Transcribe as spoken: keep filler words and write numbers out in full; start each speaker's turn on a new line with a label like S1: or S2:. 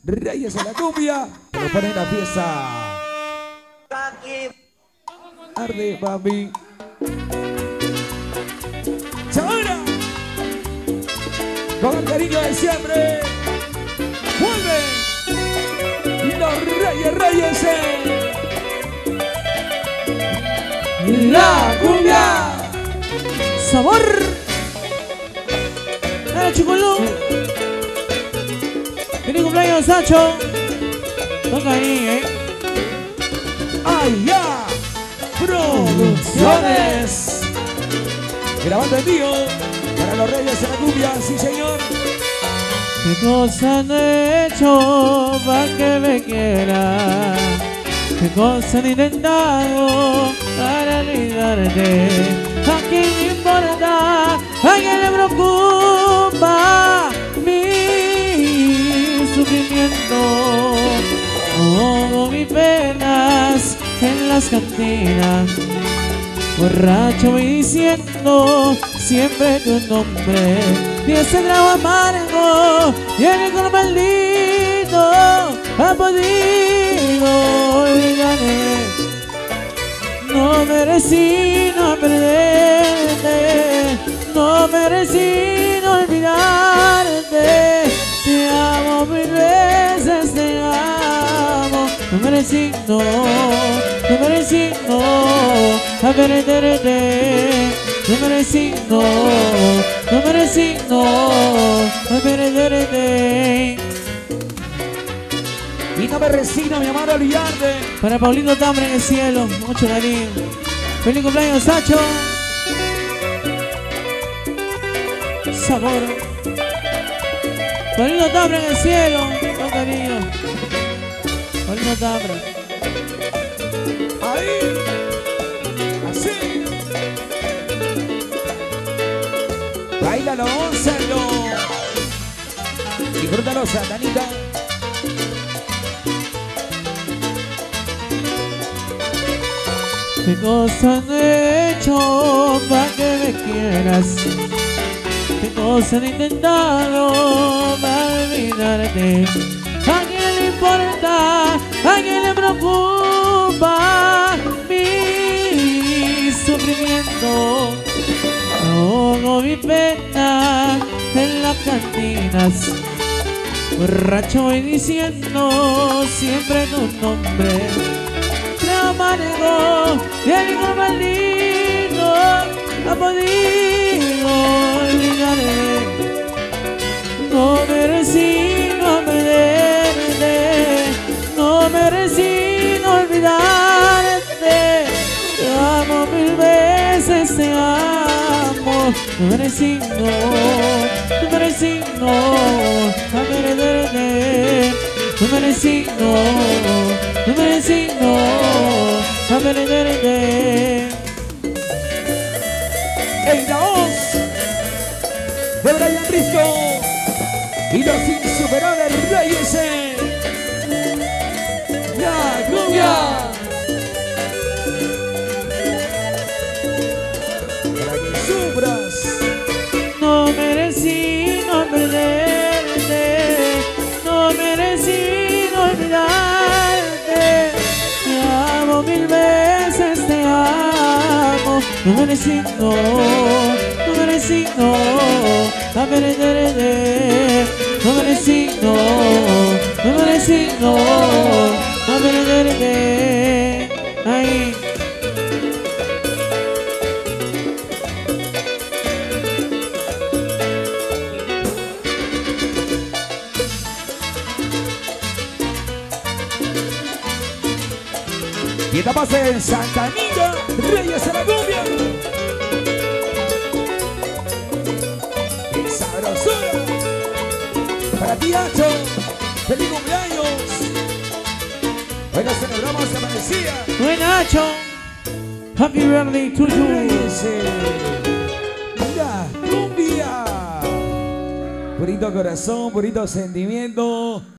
S1: Reyes en la cumbia, que lo ponen en la fiesta. Arde, papi. Chavana, con el cariño de siempre. Vuelve los Reyes, Reyes en la cumbia.
S2: Sabor. Dale, Chicolú. Feliz cumpleaños, Sacho. Toca ahí, eh.
S1: ¡Ay, ya! Producciones. Grabando en vivo para los Reyes en la cumbia, sí señor.
S2: ¿Qué cosa han hecho para que me quiera? ¿Qué cosa han intentado para olvidarte? ¿A quién le importa? ¿A quién le preocupa mi sufrimiento? Ahogo mis penas en las cantinas, borracho voy diciendo siempre tu nombre. Y ese trago amargo y el licor maldito ha podido olvidarme. No merecí no perderte, no merecí no olvidarte. Te amo mil veces, te amo. No merecí no, no merecí no a perderte. No merecí no, no merecí no a perderte.
S1: Y no me resino, mi amor, a olvidarte.
S2: Para Paulino Tambre en el cielo, mucho cariño. Feliz cumpleaños, Sacho. Sabor. Paulino Tambre en el cielo, con cariño. Paulino Tambre.
S1: Ahí. Así. Báilalo, gózalo. Disfrútalo, Satanita.
S2: ¿Qué cosa han hecho para que me quieras? ¿Qué cosa han intentado para olvidarte? ¿A quién le importa? ¿A quién le preocupa mi sufrimiento? Ahogo mi pena en las cantinas, borracho voy diciendo siempre tu nombre. Amargo y el licor maldito ha podido olvidarme. No merecí no perderte, no merecí no olvidarte. Te amo mil veces, te amo. No merecí no, no merecí no a perderte. No merecí no, no merecí no a perderte.
S1: En la voz de Brian Risco y los insuperables Reyes en la cumbia. Para que sufras.
S2: No merecí no perderte, no merecí no olvidarte. Te amo mil veces, te amo. No merecí no, no merecí no a perderte. No merecí no, no merecí no a perderte. Ahí.
S1: Y estamos en Santa Anita, Reyes en la cumbia. ¡Qué sabrosura! Para ti, Hacho, feliz cumpleaños. Hoy nos celebramos esta amanecida.
S2: Buen Nacho. Happy birthday to you.
S1: Reyes en la cumbia. Purito corazón, purito sentimiento.